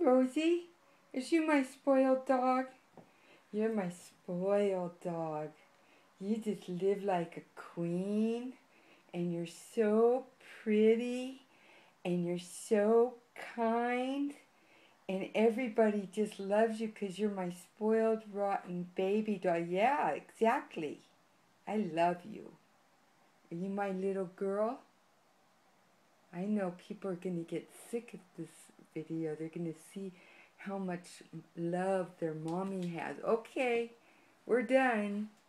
Rosie. Is you my spoiled dog? You're my spoiled dog. You just live like a queen, and you're so pretty, and you're so kind, and everybody just loves you because you're my spoiled, rotten baby dog. Yeah, exactly. I love you. Are you my little girl? I know people are going to get sick of this video. They're going to see how much love their mommy has. Okay, we're done.